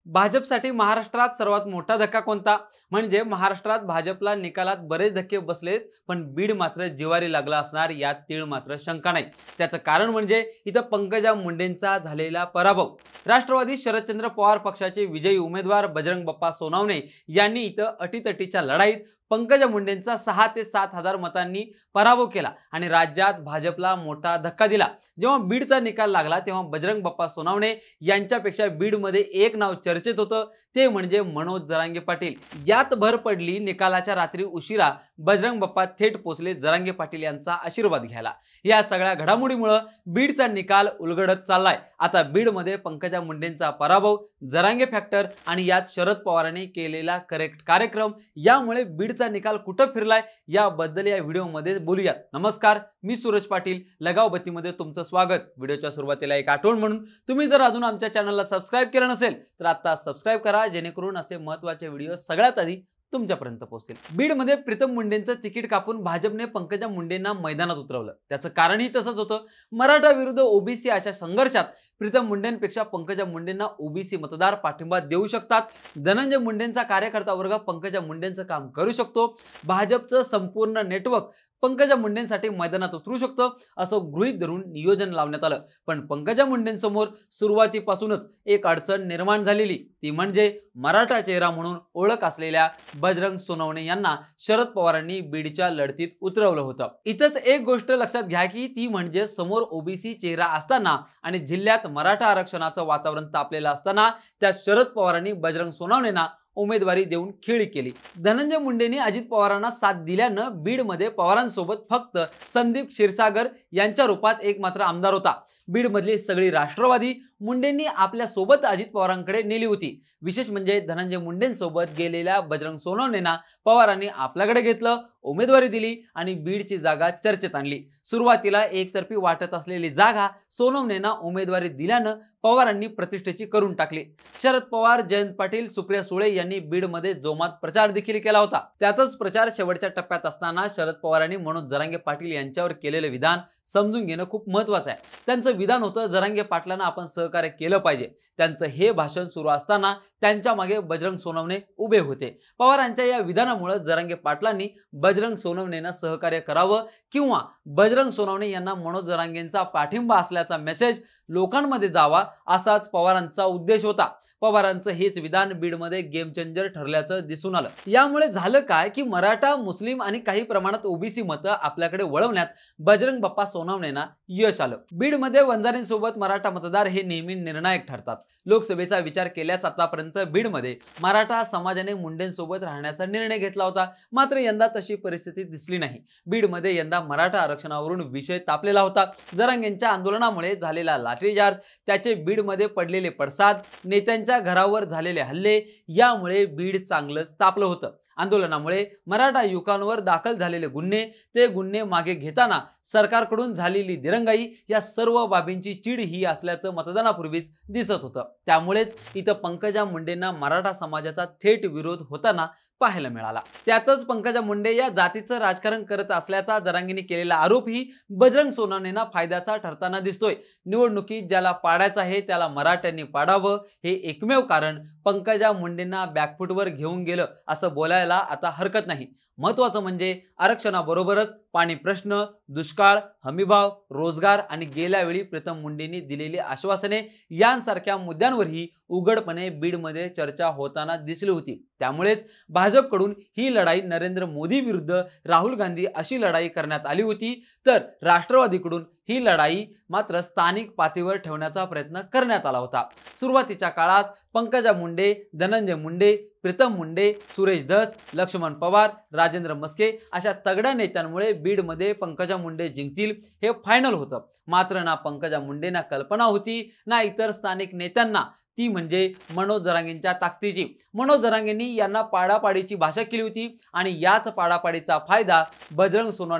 भाजपसाठी महाराष्ट्रात सर्वात मोठा धक्का कोणता? म्हणजे महाराष्ट्रात भाजपला निकालात बरेच धक्के बसलेत, पण बीड मात्र जिवारी लागला असणार यात तीळ मात्र शंका नाही. त्याचं कारण म्हणजे इथं पंकजा मुंडेंचा झालेला पराभव. राष्ट्रवादी शरदचंद्र पवार पक्षाचे विजयी उमेदवार बजरंग बाप्पा सोनवणे यांनी इथं अटीतटीच्या लढाईत पंकजा मुंडेंचा 6 ते 7 हजार मतांनी पराभव केला आणि राज्यात भाजपला मोठा धक्का दिला. जेव्हा बीडचा निकाल लागला तेव्हा बजरंग बाप्पा सोनवणे यांच्यापेक्षा बीडमध्ये एक नाव चर्चेत होतं, ते म्हणजे मनोज जरांगे पाटील. यात भर पडली निकालाच्या रात्री उशिरा बजरंग बाप्पा थेट पोचले जरांगे पाटील यांचा आशीर्वाद घ्यायला. या सगळ्या घडामोडीमुळे बीडचा निकाल उलगडत चाललाय. आता बीडमध्ये पंकजा मुंडेंचा पराभव, जरांगे फॅक्टर आणि यात शरद पवारांनी केलेला करेक्ट कार्यक्रम, यामुळे बीडचा निकाल कुठं फिरलाय याबद्दल या व्हिडिओमध्ये बोलूयात. नमस्कार, मी सूरज पाटील, लगाव बत्तीमध्ये तुमचं स्वागत. व्हिडिओच्या सुरुवातीला एक आठवण म्हणून, तुम्ही जर अजून आमच्या चॅनलला सबस्क्राइब केलं नसेल तर आता सबस्क्राइब करा, जेणेकरून असे महत्त्वाचे व्हिडिओ सगळ्यात आधी तुमच्यापर्यंत पोहोचतील. बीडमध्ये प्रीतम मुंडेंचं तिकीट कापून भाजपने पंकजा मुंडेंना मैदानात उतरवलं. त्याचं कारणही तसंच होतं. मराठा विरुद्ध ओबीसी अशा संघर्षात प्रीतम मुंडेंपेक्षा पंकजा मुंडेंना ओबीसी मतदार पाठिंबा देऊ शकतात. धनंजय मुंडेंचा कार्यकर्ता वर्ग पंकजा मुंडेंचं काम करू शकतो. भाजपचं संपूर्ण नेटवर्क पंकजा मुंडेंसाठी मैदानात उतरू शकतं असं गृहीत धरून नियोजन लावण्यात आलं. पण पंकजा मुंडेंसमोर सुरुवातीपासूनच एक अडचण निर्माण झालेली, ती म्हणजे मराठा चेहरा म्हणून ओळख असलेल्या बजरंग सोनवणे यांना शरद पवारांनी बीडच्या लढतीत उतरवलं होतं. इथंच एक गोष्ट लक्षात घ्या की ती म्हणजे समोर ओबीसी चेहरा असताना आणि जिल्ह्यात मराठा आरक्षणाचं वातावरण तापलेलं असताना त्या शरद पवारांनी बजरंग सोनवणेंना उमेदवारी देऊन खेळी केली. धनंजय मुंडेंनी अजित पवारांना साथ दिल्यानं बीडमध्ये पवारांसोबत फक्त संदीप क्षीरसागर यांच्या रूपात एक मात्र आमदार होता. बीडमधली सगळी राष्ट्रवादी मुंडेंनी आपल्या सोबत अजित पवारांकडे नेली होती. विशेष म्हणजे धनंजय मुंडेंसोबत गेलेल्या बजरंग सोनवणेंना पवारांनी आपल्याकडे घेतलं, उमेदवारी दिली आणि बीडची जागा चर्चेत आणली. सुरुवातीला एकतर्फी वाटत असलेली जागा सोनवणेंना उमेदवारी दिल्यानं पवारांनी प्रतिष्ठेची करून टाकली. शरद पवार, जयंत पाटील, सुप्रिया सुळे यांनी बीडमध्ये जोमात प्रचार देखील केला होता. त्यातच प्रचार शेवटच्या टप्प्यात असताना शरद पवारांनी मनोज जरांगे पाटील यांच्यावर केलेले विधान समजून घेणं खूप महत्त्वाचं आहे. त्यांचं विधान होतं, जरांगे पाटलांना आपण सहकार्य केलं पाहिजे. त्यांचं हे भाषण सुरू असताना त्यांच्या मागे बजरंग सोनवणे उभे होते. पवारांच्या या विधानामुळे जरांगे पाटलांनी बजरंग सोनवणेंना सहकार्य करावं किंवा बजरंग सोनवणे यांना मनोज जरांगेंचा पाठिंबा असल्याचा मेसेज लोकांमध्ये जावा, असाच पवारांचा उद्देश होता. पवारांचं हेच विधान बीडमध्ये गेम चेंजर ठरल्याचं दिसून आलं. यामुळे झालं काय की मराठा, मुस्लिम आणि काही प्रमाणात ओबीसी मतं आपल्याकडे वळवण्यात बजरंग बाप्पा सोनवणेंना यश आलं. बीडमध्ये वंजारींसोबत मराठा मतदार हे नेहमी निर्णायक ठरतात. लोकसभेचा विचार केल्यास आतापर्यंत बीडमध्ये मराठा समाजाने मुंडेंसोबत राहण्याचा निर्णय घेतला होता. मात्र यंदा तशी परिस्थिती दिसली नाही. बीडमध्ये यंदा मराठा आरक्षणावरून विषय तापलेला होता. जरांगेंच्या आंदोलनामुळे झालेला लाठीचार्ज, त्याचे बीडमध्ये पडलेले पडसाद, नेत्यांच्या घरावर झालेले हल्ले, यामुळे बीड चांगलंच तापलं होतं. आंदोलनामुळे मराठा युवकांवर दाखल झालेले गुन्हे, ते गुन्हे मागे घेताना सरकारकडून झालेली दिरंगाई, या सर्व बाबींची चीड ही असल्याचं मतदानापूर्वीच दिसत होतं. त्यामुळेच इथं पंकजा मुंडेंना मराठा समाजाचा थेट विरोध होताना पाहायला मिळाला. त्यातच पंकजा मुंडे या जातीचं राजकारण करत असल्याचा जरांगेंनी केलेला आरोपही बजरंग सोनवणेंना फायद्याचा ठरताना दिसतोय. निवडणुकीत ज्याला पाडायचं आहे त्याला मराठ्यांनी पाडावं, हे एकमेव कारण पंकजा मुंडेंना बॅकफूटवर घेऊन गेलं असं बोलायला आता हरकत नाही. महत्त्वाचं म्हणजे आरक्षणाबरोबरच पाणी प्रश्न, दुष्काळ, हमीभाव, रोजगार आणि गेल्या वेळी प्रीतम मुंडेंनी दिलेली आश्वासने यांसारख्या मुद्द्यांवरही उघडपणे बीडमध्ये चर्चा होताना दिसली होती. त्यामुळेच भाजपकडून ही लढाई नरेंद्र मोदी विरुद्ध राहुल गांधी अशी लढाई करण्यात आली होती, तर राष्ट्रवादीकडून ही लढाई मात्र स्थानिक पातळीवर ठेवण्याचा प्रयत्न करण्यात आला होता. सुरुवातीच्या काळात पंकजा मुंडे, धनंजय मुंडे, प्रीतम मुंडे, सुरेश धस, लक्ष्मण पवार, राजेंद्र मस्के अशा तगड्या नेत्यांमुळे बीडमध्ये पंकजा मुंडे जिंकतील हे फायनल होतं. मात्र ना पंकजा मुंडेंना कल्पना होती ना इतर स्थानिक नेत्यांना, ती म्हणजे मनोज जरांगेंच्या ताकदीची. मनोज जरांगेंनी यांना पाडापाडीची भाषा केली होती आणि याच पाडापाडीचा फायदा बजरंग सोनवणेंना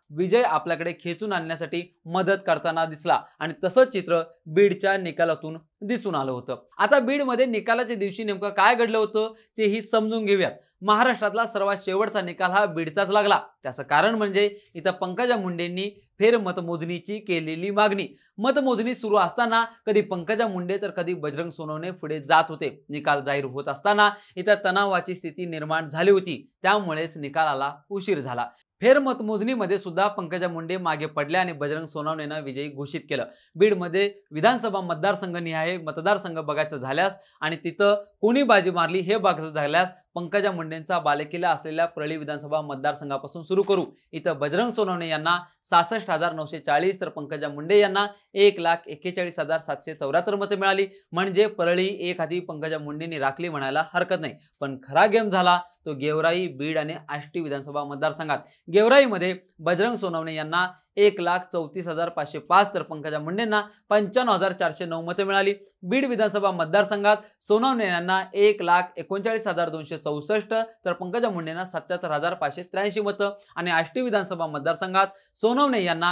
विजय आपल्याकडे खेचून आणण्यासाठी मदत करताना दिसला आणि तसंच चित्र बीडच्या निकालातून दिसून आलं होतं। आता बीडमध्ये निकालाच्या दिवशी नेमकं काय घडलं होतं तेही समजून घेऊयात। महाराष्ट्रातला सर्वात शेवटचा निकाल हा बीडचाच लागला। त्याचं कारण म्हणजे इथं पंकजा मुंडेंनी फेर मतमोजणीची केलेली मागणी। मतमोजणी सुरू असताना कधी पंकजा मुंडे तर कधी बजरंग सोनवणे पुढे जात होते। निकाल जाहीर होत असताना इथं तणावाची स्थिती निर्माण झाली होती, त्यामुळेच निकालाला उशीर झाला। फेर मतमोजणीमध्ये सुद्धा पंकजा मुंडे मागे पडल्या आणि बजरंग सोनवणेंना विजयी घोषित केलं। बीडमध्ये विधानसभा मतदारसंघ निहाय मतदारसंघ बघायचं झाल्यास आणि तिथं कोणी बाजी मारली हे बघायचं झाल्यास पंकजा मुंडेंचा बालेकिल्ला असलेल्या परळी विधानसभा मतदारसंघापासून सुरू करू। इथं बजरंग सोनवणे यांना 66,940 तर पंकजा मुंडे यांना 1,41,774 मते मिळाली। म्हणजे परळी एक हाती पंकजा मुंडेंनी राखली म्हणायला हरकत नाही। पण खरा गेम झाला तो गेवराई, बीड आणि आष्टी विधानसभा मतदारसंघात। गेवराईमध्ये बजरंग सोनवणे यांना 1,34,505 तर पंकजा मुंडेंना 95,409 मते मिळाली। बीड विधानसभा मतदारसंघात सोनवणे यांना 1,39,264 तर पंकजा मुंडेंना 77,583 मतं आणि आष्टी विधानसभा मतदारसंघात सोनवणे यांना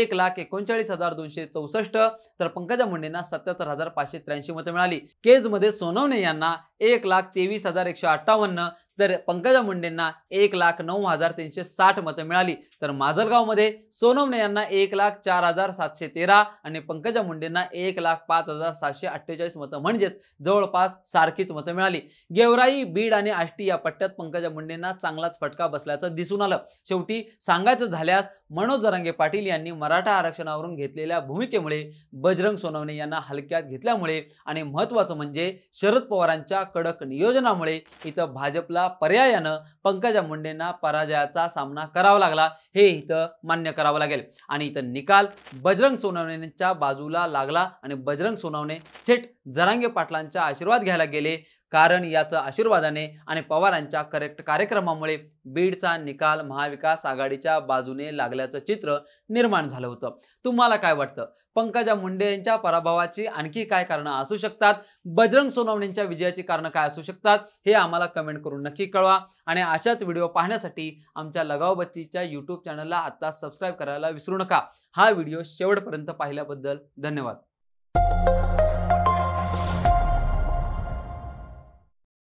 1,39,264 तर पंकजा मुंडेंना 77,583 मतं मिळाली। केजमध्ये सोनवणे यांना 1,23,158 तर पंकजा मुंडेंना 1,09,360 मतं मिळाली। तर माजलगावमध्ये सोनवणे यांना 1,04,713 आणि पंकजा मुंडेंना 1,05,748 मतं म्हणजेच जवळपास सारखीच मतं मिळाली। गेवराई, बीड आणि आष्टी या पट्ट्यात पंकजा मुंडेंना चांगलाच फटका बसल्याचं दिसून आलं। शेवटी सांगायचं झाल्यास मनोज जरांगे पाटील यांनी मराठा आरक्षणावरून घेतलेल्या भूमिकेमुळे, बजरंग सोनवणे यांना हलक्यात घेतल्यामुळे आणि महत्त्वाचं म्हणजे शरद पवारांच्या कडक नियोजनामुळे इथं भाजपला पर्यायानं पंकजा मुंडेंना पराजयाचा सामना करावा लागला, हे इथं मान्य करावं लागेल। आणि इथं निकाल बजरंग सोनवणेंच्या बाजूला लागला आणि बजरंग सोनवणे थेट जरांगे पाटलांचा आशीर्वाद घ्यायला गेले, कारण याचा आशीर्वादाने आणि पवारांच्या करेक्ट कार्यक्रमामुळे बीडचा निकाल महाविकास आघाडीच्या बाजूने लागल्याचं चित्र निर्माण झालं होतं। तुम्हाला काय वाटतं? पंकजा मुंडे यांच्या पराभवाची आणखी काय कारणं असू शकतात? बजरंग सोनवणेंच्या विजयाची कारणं काय असू शकतात? हे आम्हाला कमेंट करून नक्की कळवा आणि अशाच व्हिडिओ पाहण्यासाठी आमच्या लगावबत्तीच्या YouTube चॅनलला आता सबस्क्राइब करायला विसरू नका। हा व्हिडिओ शेवटपर्यंत पाहिल्याबद्दल धन्यवाद।